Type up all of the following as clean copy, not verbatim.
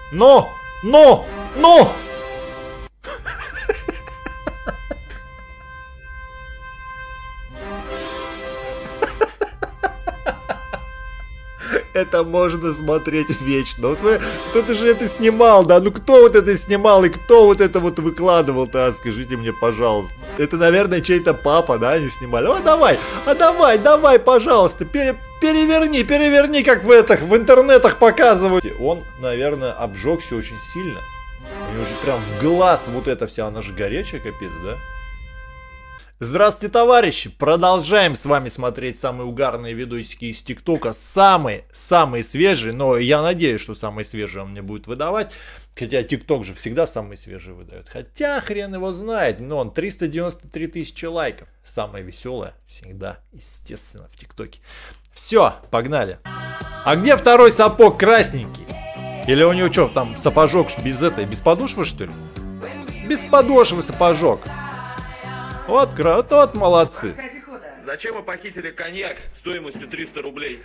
Ну! Ну! Ну! Это можно смотреть вечно. Вот вы, кто-то же это снимал, да? Ну кто вот это снимал и кто вот это вот выкладывал-то, а скажите мне, пожалуйста. Это, наверное, чей-то папа, да, они снимали. Давай, пожалуйста, переверни, как в интернетах показывают. Он, наверное, обжегся очень сильно. У него же прям в глаз вот эта вся, она же горячая, капец, да? Здравствуйте, товарищи! Продолжаем с вами смотреть самые угарные видосики из ТикТока. Самые свежие, но я надеюсь, что самые свежие он мне будет выдавать. Хотя ТикТок же всегда самые свежие выдает. Хотя хрен его знает, но он 393 тысячи лайков. Самое веселое всегда, естественно, в ТикТоке. Все, погнали. А где второй сапог красненький? Или у него что, там сапожок без подошвы, что ли? Без подошвы сапожок. Вот, вот молодцы. Зачем вы похитили коньяк стоимостью 300 рублей?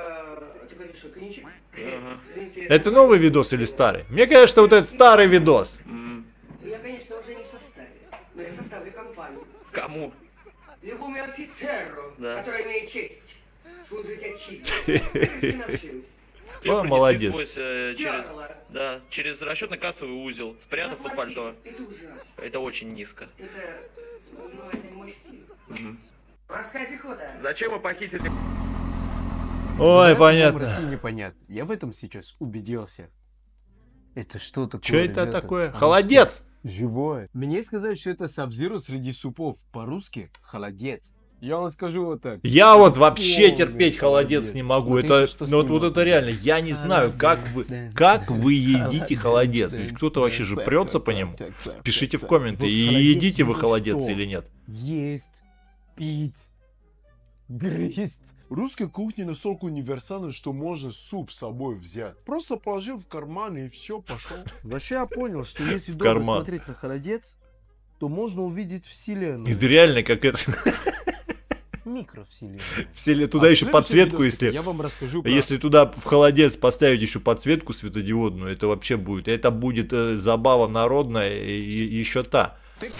Это новый видос или старый? Мне кажется, вот этот старый видос. Я, конечно, уже не в составе, но я составлю компанию. Кому? Любому офицеру, да, который имеет честь служить отчизне. О, молодец. Через расчетно-кассовый узел, спрятав под пальто. Это ужасно. Это очень низко. Это не мой стиль. Морская пехота. Зачем вы похитили... Ой, понятно. Непонятно. Я в этом сейчас убедился. Это что такое? Что это такое? Холодец! Живое. Мне сказали, что это Сабзиро среди супов. По-русски холодец. Я вам скажу вот так. Я вот вообще терпеть холодец не могу. Это, ну, вот это реально. Я не знаю, как вы едите холодец. Ведь кто-то вообще же прется по нему. Пишите в комменты, и едите вы холодец или нет. Есть, пить, грызть. Русская кухня настолько универсальна, что можно суп с собой взять. Просто положил в карман и все, пошел. Вообще я понял, что если долго смотреть на холодец, то можно увидеть вселенную. Это реально как это... Микровселенная. Туда еще подсветку, если... Я вам расскажу про... Если туда в холодец поставить еще подсветку светодиодную, это вообще будет... Это будет забава народная и еще та.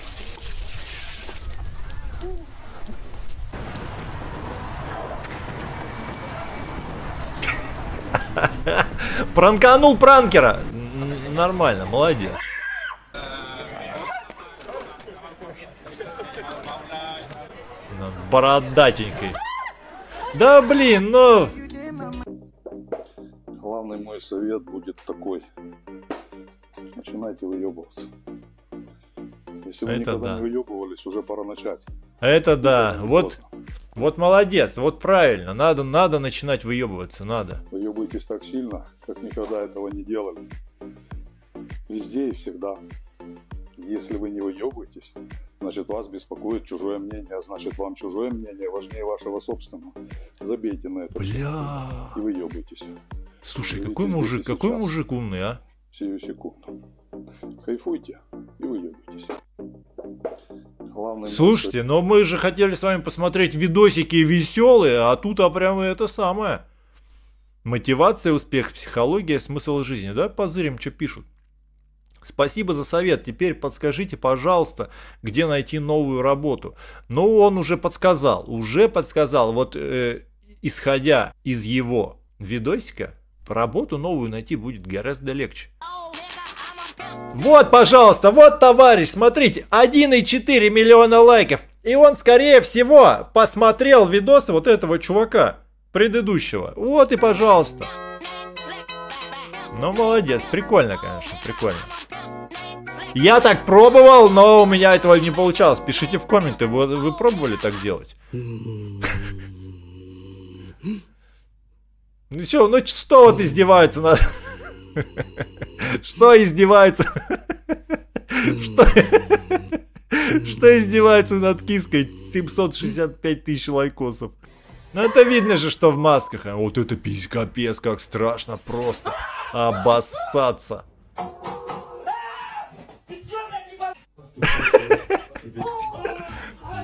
Пранканул пранкера. Нормально, молодец. Бородатенькой. Да блин, ну... Главный мой совет будет такой. Начинайте выебываться. Если вы никогда не выебывались, уже пора начать. Это да. Вот молодец, вот правильно. Надо начинать выебываться, надо. Выебывайтесь так сильно, как никогда этого не делали. Везде и всегда. Если вы не выебываетесь, значит вас беспокоит чужое мнение, а значит вам чужое мнение важнее вашего собственного. Забейте на это. Бля. И выебывайтесь. Слушай, какой мужик умный, а? Сию секунду. Кайфуйте и выебывайтесь. Слушайте, но мы же хотели с вами посмотреть видосики веселые, а тут прямо это самое. Мотивация, успех, психология, смысл жизни. Да, позырим, что пишут. Спасибо за совет. Теперь подскажите, пожалуйста, где найти новую работу. Ну, он уже подсказал. Вот исходя из его видосика, работу новую найти будет гораздо легче. Вот, пожалуйста, вот, товарищ, смотрите, 1,4 миллиона лайков. И он, скорее всего, посмотрел видосы вот этого чувака, предыдущего. Вот и, пожалуйста. Ну, молодец, прикольно, конечно, прикольно. Я так пробовал, но у меня этого не получалось. Пишите в комменты, вы пробовали так делать? Ну что вот издеваются над... Что издевается? Что издевается над киской? 765 тысяч лайкосов. Ну это видно же, что в масках. А вот это капец, как страшно просто обоссаться.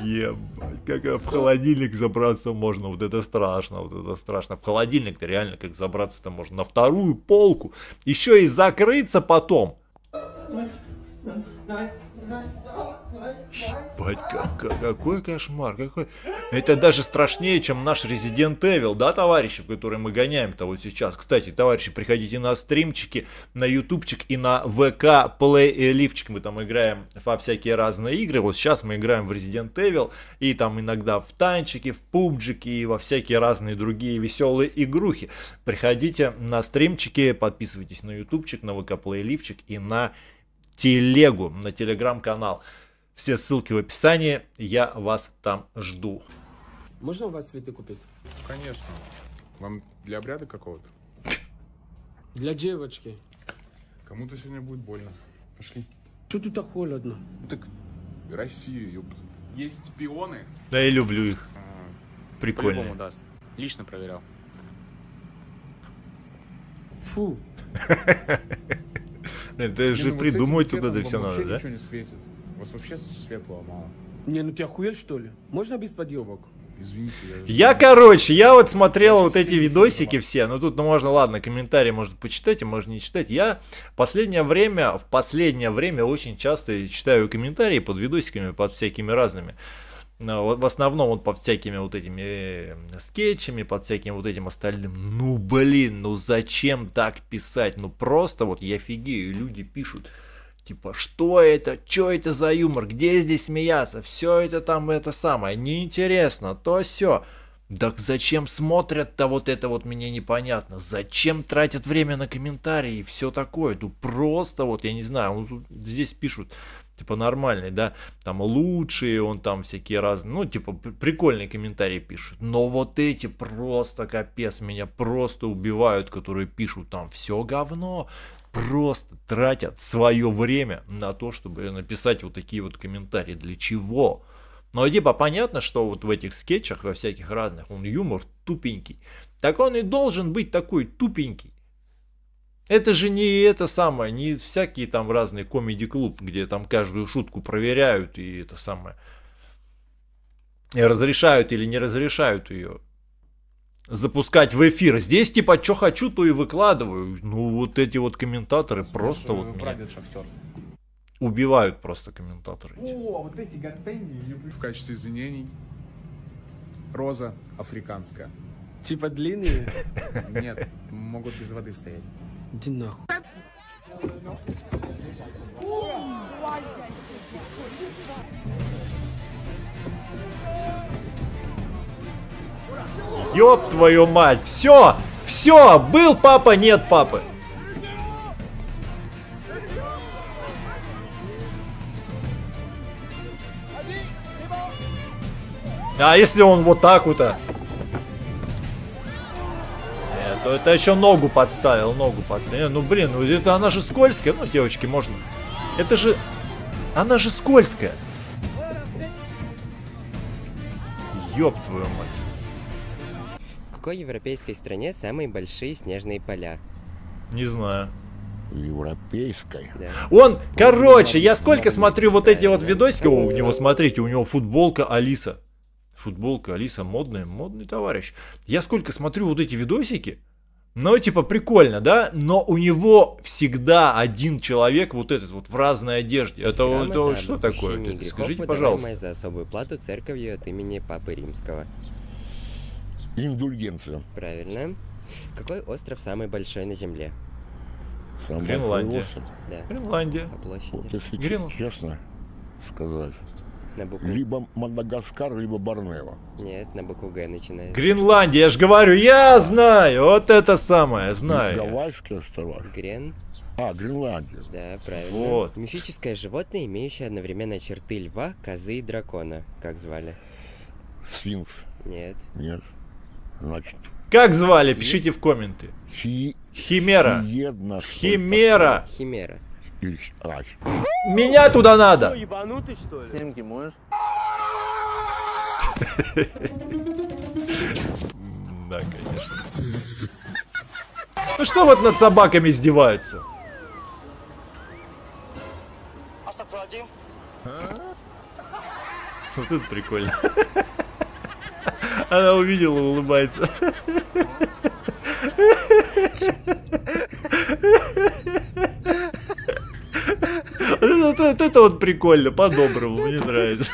Ебать, как в холодильник забраться можно, вот это страшно, вот это страшно. В холодильник-то реально как забраться-то можно, на вторую полку, еще и закрыться потом. Ебать, какой кошмар, какой... Это даже страшнее, чем наш Resident Evil, да, товарищи, в который мы гоняем-то вот сейчас. Кстати, товарищи, приходите на стримчики, на ютубчик и на ВК плейлифчик. Мы там играем во всякие разные игры. Вот сейчас мы играем в Resident Evil, и там иногда в танчики, в пубджики и во всякие разные другие веселые игрухи. Приходите на стримчики, подписывайтесь на ютубчик, на ВК плейлифчик и на телегу, на телеграм-канал. Все ссылки в описании, я вас там жду. Можно у вас цветы купить? Конечно. Вам для обряда какого-то? Для девочки. Кому-то сегодня будет больно. Пошли. Что тут так холодно? Ну так, Россию, ёпта. Есть шпионы. Да, я люблю их. Прикольно. По-любому даст. Лично проверял. Фу. Это же придумать туда да все надо, да? Ничего не светит. У вас вообще светлого мало. Не, ну ты охуел, что ли? Можно без подъемок? Извините, Я вот смотрел вот эти видосики все, ну тут, ну можно, ладно, комментарии можно почитать, а можно не читать. Я в последнее время очень часто читаю комментарии под видосиками, под всякими разными. В основном вот под всякими вот этими скетчами, под всяким вот этим остальным. Ну блин, ну зачем так писать? Ну просто вот я офигею, люди пишут. Типа, что это? Что это за юмор? Где здесь смеяться? Все это там, это самое. Неинтересно, то все. Так зачем смотрят-то вот это вот мне непонятно. Зачем тратят время на комментарии и все такое? Ну просто вот, я не знаю, здесь пишут, типа нормальный, да, там лучшие, он там всякие разные, ну типа прикольные комментарии пишут. Но вот эти просто капец, меня просто убивают, которые пишут там все говно. Просто тратят свое время на то, чтобы написать вот такие вот комментарии. Для чего? Ну, типа, понятно, что вот в этих скетчах, во всяких разных, он юмор тупенький. Так он и должен быть такой тупенький. Это же не это самое, не всякие там разные комеди-клуб, где там каждую шутку проверяют и это самое. И разрешают или не разрешают ее запускать в эфир. Здесь типа, что хочу, то и выкладываю. Ну, вот эти вот комментаторы просто вот меня убивают просто комментаторы. О, вот эти гортензии люблю. В качестве извинений роза африканская. Типа длинные? Нет, могут без воды стоять. Иди нахуй. Ёб твою мать, все, был папа, нет папы. А если он вот так вот, то это еще ногу подставил, Ну блин, ну это она же скользкая, ну девочки, можно. Это же, она же скользкая. Ёб твою мать. В какой европейской стране самые большие снежные поля? Не знаю. Европейской? Да. Он, короче, я сколько смотрю вот эти вот видосики, у него, смотрите, у него футболка Алиса. Футболка Алиса, модный товарищ. Я сколько смотрю вот эти видосики, ну, типа, прикольно, да? Но у него всегда один человек вот этот вот в разной одежде. Это что такое? Скажите, пожалуйста. За особую плату церковью от имени Папы Римского. Индульгенция. Правильно. Какой остров самый большой на Земле? Гренландия. Да. Гренландия. По площади. Вот если честно сказать, На букву... либо Мадагаскар, либо Борнео. Нет, на букву Г начинается. Гренландия, я же говорю, я знаю, вот это самое, знаю. Гавайские острова. Гренландия. Да, правильно. Вот. Мифическое животное, имеющее одновременно черты льва, козы и дракона. Как звали? Сфинкс. Нет. Нет. Значит. Как звали? Пишите в комменты. Химера. Химера. Химера. Меня туда надо. Что, ебанутый, что ли? Семки можешь? Да, конечно. Ну что вот над собаками издеваются? Вот это прикольно. Она увидела, улыбается. Вот это вот прикольно, по-доброму, мне нравится.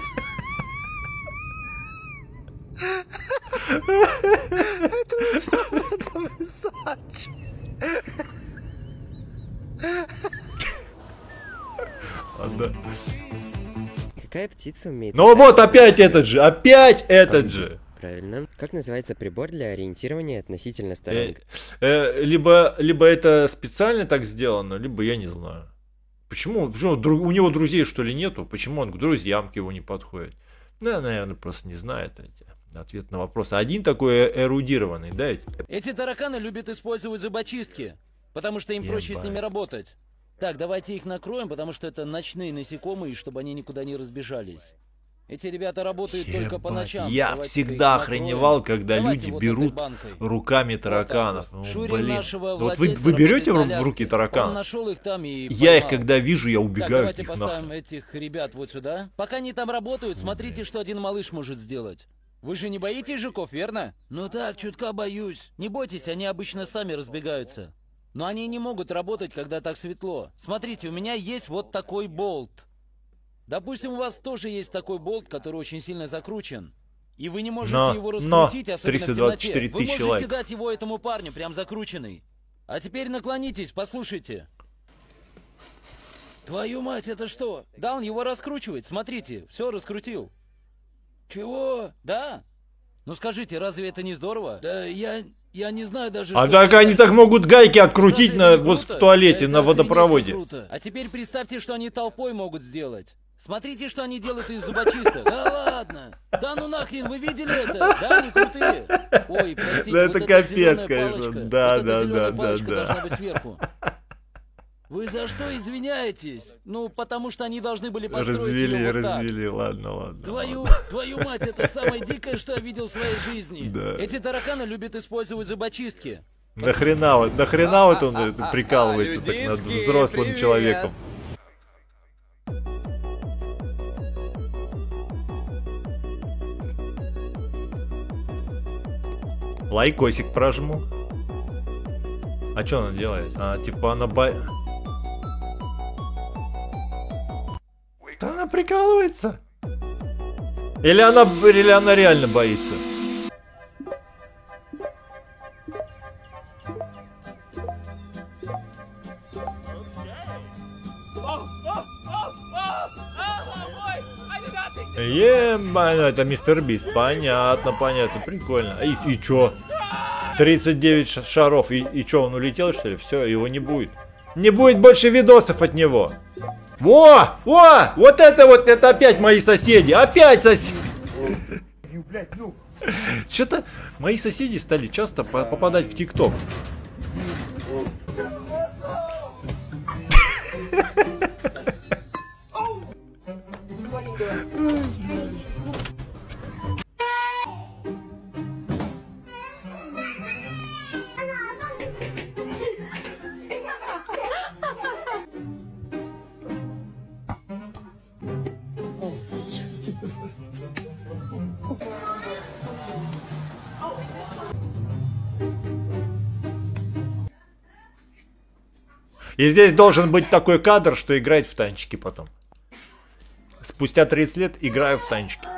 Какая птица умеет... Ну вот опять этот же, опять этот же. Правильно. Как называется прибор для ориентирования относительно сторонок? Либо это специально так сделано, либо я не знаю. Почему у него друзей что ли нету? Почему он к друзьям к его не подходит? Да, наверное, просто не знает ответ на вопрос. Один такой эрудированный, да? Эти тараканы любят использовать зубочистки, потому что им проще с ними работать. Так, давайте их накроем, потому что это ночные насекомые, чтобы они никуда не разбежались. Эти ребята работают только по ночам. Я всегда охреневал, когда люди берут руками тараканов. Блин. Вот вы берете в руки тараканов? Я их когда вижу, я убегаю от них нахрен. Давайте поставим этих ребят вот сюда. Пока они там работают, смотрите, что один малыш может сделать. Вы же не боитесь жуков, верно? Ну так, чутка боюсь. Не бойтесь, они обычно сами разбегаются. Но они не могут работать, когда так светло. Смотрите, у меня есть вот такой болт. Допустим, у вас тоже есть такой болт, который очень сильно закручен. И вы не можете его раскрутить, особенно в темноте. Вы можете дать его этому парню, прям закрученный. А теперь наклонитесь, послушайте. Твою мать, это что? Да, он его раскручивает, смотрите, все раскрутил. Чего? Да. Ну скажите, разве это не здорово? Да, я не знаю даже... А так они так могут гайки открутить вот в туалете, на водопроводе. А теперь представьте, что они толпой могут сделать. Смотрите, что они делают из зубочисток. Да ладно. Да ну нахрен, вы видели это? Да, они крутые. Ой, простите, да вот это капец, конечно. Да. Должна быть сверху. Вы за что извиняетесь? Ну, потому что они должны были построить его вот так. Ладно. Твою мать, это самое дикое, что я видел в своей жизни. Да. Эти тараканы любят использовать зубочистки. Нахрена вот он прикалывается так над взрослым человеком. Лайкосик прожму. А что она делает? Типа она Да она прикалывается. Или она реально боится. Это мистер Бист. Понятно, прикольно. И чё? 39 шаров. И чё, он улетел, что ли? Все, его не будет. Не будет больше видосов от него. Вот это опять мои соседи. Опять соседи. Что-то мои соседи стали часто попадать в ТикТок. И здесь должен быть такой кадр, что играет в танчики потом. Спустя 30 лет играю в танчики.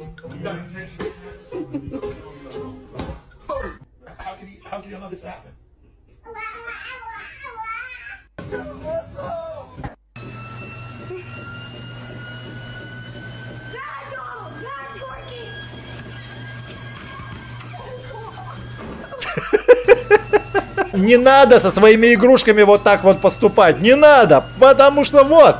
Не надо со своими игрушками вот так вот поступать. Не надо, потому что вот.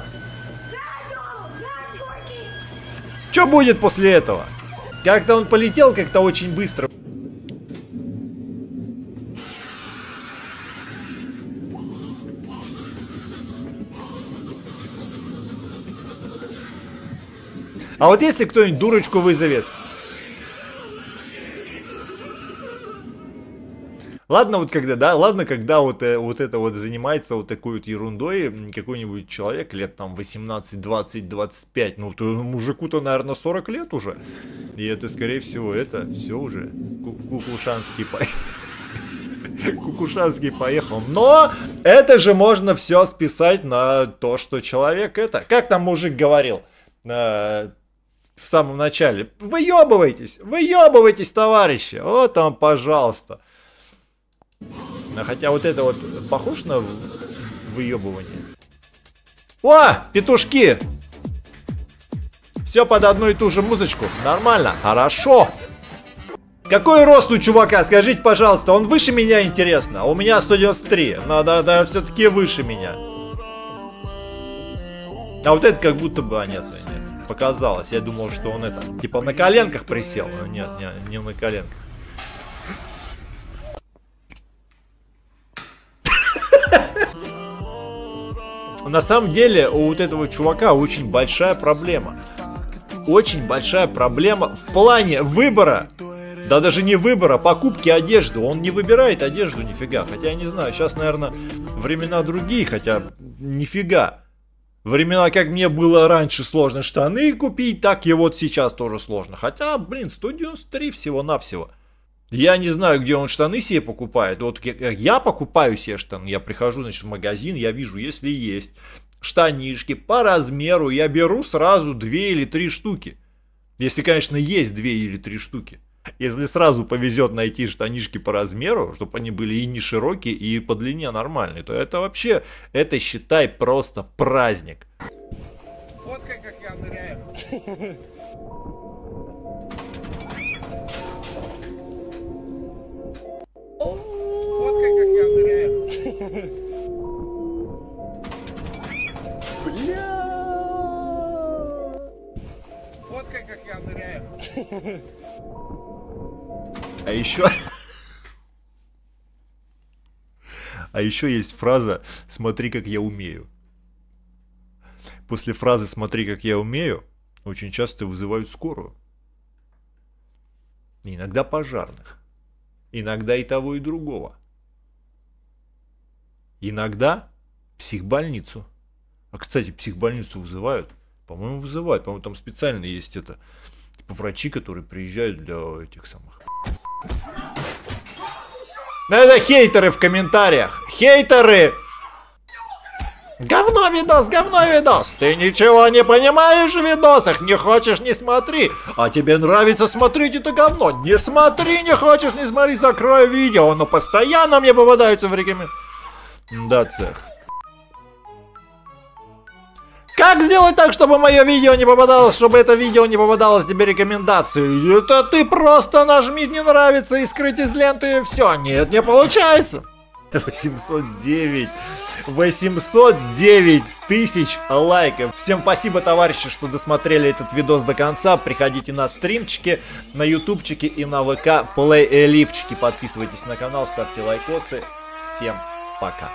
Что будет после этого? Как-то он полетел как-то очень быстро. А вот если кто-нибудь дурочку вызовет. Ладно, вот когда, да, ладно, когда вот это вот занимается вот такой вот ерундой какой-нибудь человек лет там 18, 20, 25, ну, то мужику-то, наверное, 40 лет уже. И это, скорее всего, это все уже Кукушанский поехал. Но это же можно все списать на то, что человек это... Как там мужик говорил в самом начале? Выебывайтесь, товарищи. Вот там, пожалуйста. Хотя вот это вот похож на выебывание. О, петушки! Все под одну и ту же музычку. Нормально, хорошо. Какой рост у чувака, скажите, пожалуйста, он выше меня, интересно? У меня 193, надо все-таки выше меня. А вот это как будто бы, нет, показалось. Я думал, что он это, типа на коленках присел. Но нет, не на коленках. На самом деле у вот этого чувака очень большая проблема. Очень большая проблема в плане выбора. Да даже не выбора, покупки одежды. Он не выбирает одежду нифига. Хотя я не знаю, сейчас, наверное, времена другие, хотя нифига. Времена, как мне было раньше сложно штаны купить, так и вот сейчас тоже сложно. Хотя, блин, 193 всего-навсего. Я не знаю, где он штаны себе покупает. Вот я покупаю себе штаны, я прихожу, значит, в магазин, я вижу, если есть штанишки по размеру, я беру сразу 2 или 3 штуки. Если, конечно, есть 2 или 3 штуки. Если сразу повезет найти штанишки по размеру, чтобы они были и не широкие, и по длине нормальные, то это вообще, это считай просто праздник. Фоткай, как я ныряю. Фоткай, как я ныряю. Бля. Фоткай, как я ныряю. А еще... А еще есть фраза «Смотри, как я умею». После фразы «Смотри, как я умею» очень часто вызывают скорую. Иногда пожарных. Иногда и того, и другого. Иногда психбольницу. А, кстати, психбольницу вызывают? По-моему, вызывают. По-моему, там специально есть это... Типа врачи, которые приезжают для этих самых... Это хейтеры в комментариях. Хейтеры! Говно видос. Ты ничего не понимаешь в видосах. Не хочешь, не смотри. А тебе нравится смотреть это говно. Не смотри, не хочешь, не смотри. Закрой видео. Оно постоянно мне попадается в рекомендации. Да, цех. Как сделать так, чтобы мое видео не попадалось, чтобы это видео не попадалось тебе рекомендации? Это ты просто нажми «не нравится» и скрыть из ленты и все. Нет, не получается. 809 тысяч лайков. Всем спасибо, товарищи, что досмотрели этот видос до конца. Приходите на стримчики, на ютубчики и на ВК плей-ливчики. Подписывайтесь на канал, ставьте лайкосы. Всем пока.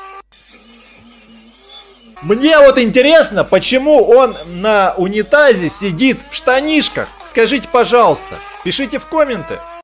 Мне вот интересно, почему он на унитазе сидит в штанишках. Скажите, пожалуйста. Пишите в комменты.